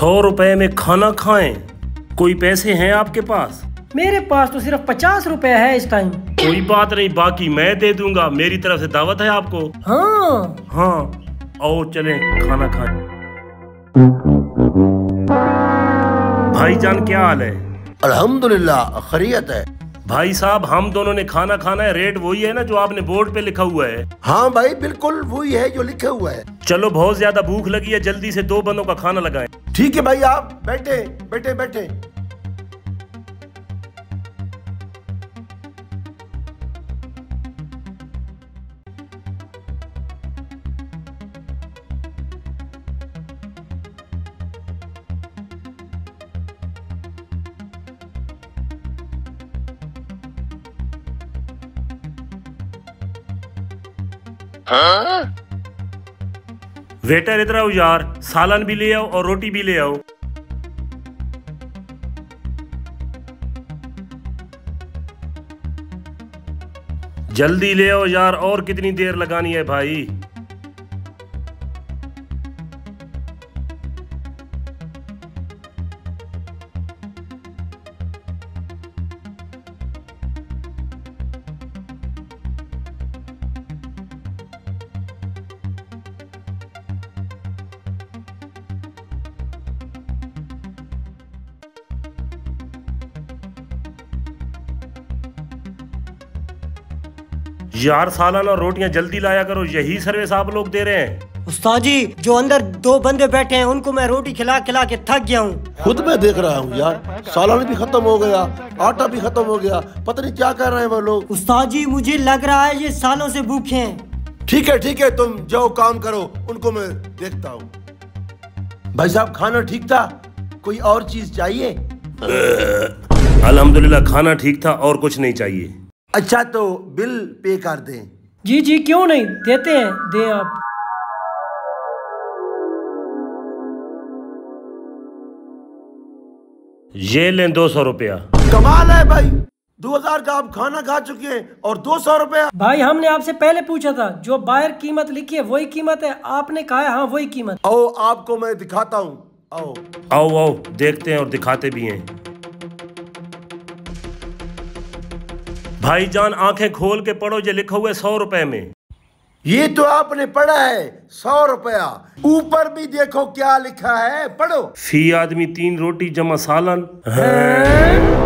100 रुपए में खाना खाएं? कोई पैसे हैं आपके पास? मेरे पास तो सिर्फ 50 रुपए है इस टाइम। कोई बात नहीं, बाकी मैं दे दूंगा, मेरी तरफ से दावत है आपको। हाँ हाँ आओ चलें खाना खाएं। भाईजान क्या हाल है? अल्हम्दुलिल्लाह खैरियत है। भाई साहब हम दोनों ने खाना खाना है, रेट वही है ना जो आपने बोर्ड पे लिखा हुआ है? हाँ भाई बिल्कुल वही है जो लिखा हुआ है। चलो बहुत ज्यादा भूख लगी है, जल्दी से 2 बंदों का खाना लगाएं। ठीक है भाई, आप बैठे बैठे बैठे। हाँ? वेटर इधर आओ यार, सालन भी ले आओ और रोटी भी ले आओ। जल्दी ले आओ यार, और कितनी देर लगानी है भाई? यार सालन और रोटियां जल्दी लाया करो, यही सर्विस आप लोग दे रहे हैं? उस्ताद जी जो अंदर 2 बंदे बैठे हैं उनको मैं रोटी खिला खिला के थक गया हूँ। खुद मैं देख रहा हूँ यार, सालन भी खत्म हो गया, आटा भी खत्म हो गया, पता नहीं क्या कर रहे हैं वो लोग। उस्ताद जी मुझे लग रहा है ये सालों से भूखे हैं। ठीक है तुम जाओ काम करो, उनको मैं देखता हूँ। भाई साहब खाना ठीक था, कोई और चीज चाहिए? अल्हम्दुलिल्लाह खाना ठीक था और कुछ नहीं चाहिए। अच्छा तो बिल पे कर दें। जी जी क्यों नहीं, देते हैं, दें आप। ये लें 200 रुपया। कमाल है भाई, 2000 का आप खाना खा चुके हैं और 200 रुपया। भाई हमने आपसे पहले पूछा था, जो बाहर कीमत लिखी है वही कीमत है, आपने कहा है हाँ वही कीमत। आओ आपको मैं दिखाता हूँ, आओ आओ आओ देखते हैं और दिखाते भी हैं। भाईजान आंखें खोल के पढ़ो, ये लिखा हुआ है 100 रुपए में। ये तो आपने पढ़ा है 100 रुपया, ऊपर भी देखो क्या लिखा है, पढ़ो। फी आदमी 3 रोटी जमा सालन।